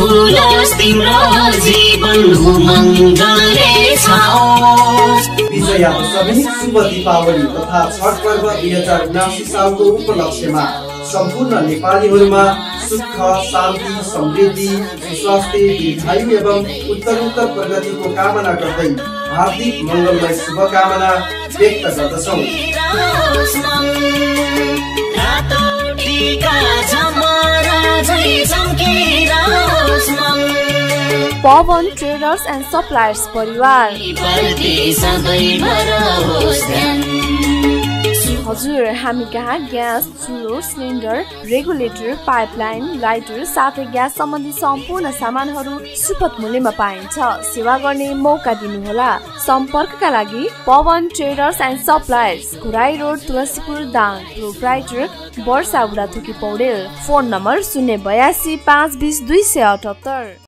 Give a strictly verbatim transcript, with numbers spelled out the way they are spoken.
फुलोस् तिम्रो जीवन उमङ्गले छाओस्। विजया दशमी शुभ दीपावली तथा छठ पर्व दुई हजार उनासी सालको उपलक्ष्यमा सम्पूर्ण नेपालीहरूमा सुख शान्ति समृद्धि स्वास्थ्य दीर्घायु एवं उत्तरोत्तर प्रगतिको कामना गर्दै हार्दिक मङ्गलमय शुभकामना व्यक्त गर्दछौँ। पवन ट्रेडर्स एन्ड सप्लायर्स परिवार। हजुर, हामी कहाँ ग्यास, चुलो, सिलिन्डर, रेगुलेटर, पाइपलाइन, लाइटर साथै ग्यास सम्बन्धी सम्पूर्ण सामानहरू सुपथ मूल्यमा पाइन्छ। सेवा गर्ने मौका दिनुहोला। सम्पर्कका लागि Pawan traders and suppliers, Khurai road, Tulsipur, Dang. Proprietor Barsha Budhathoki Paudel. Phone number शून्य बयासी पाँच बिस दुई सय अठहत्तर।